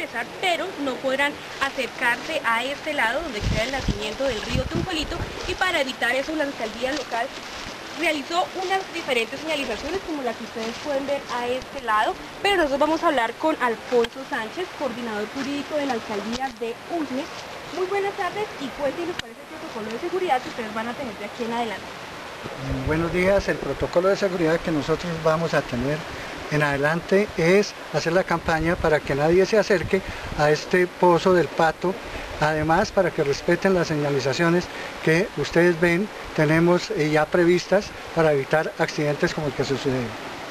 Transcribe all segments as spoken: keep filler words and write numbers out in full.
ingresar, pero no podrán acercarse a este lado donde queda el nacimiento del río Tunjuelito, y para evitar eso la alcaldía local realizó unas diferentes señalizaciones como la que ustedes pueden ver a este lado, pero nosotros vamos a hablar con Alfonso Sánchez, coordinador jurídico de la alcaldía de Usme. Muy buenas tardes, y cuéntenos cuál es el protocolo de seguridad que ustedes van a tener de aquí en adelante. Buenos días. El protocolo de seguridad que nosotros vamos a tener en adelante es hacer la campaña para que nadie se acerque a este pozo del Pato. Además, para que respeten las señalizaciones que ustedes ven, tenemos ya previstas para evitar accidentes como el que sucedió.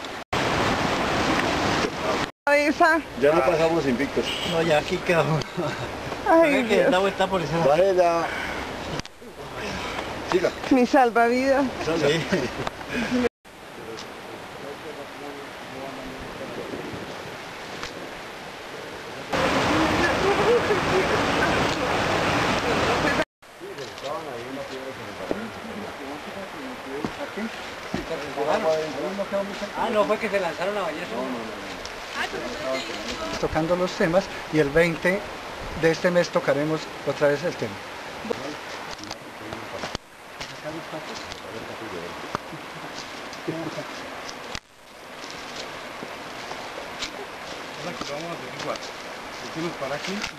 Ya no pasamos invictos. No, ya aquí quedamos. Ay, que da vuelta por esa. Vale, la... Siga. mi salvavidas. Sí. Ah, no, fue que se lanzaron a bañar. Tocando los temas, y el veinte de este mes tocaremos otra vez el tema. Vamos a hacer igual. Decimos para aquí.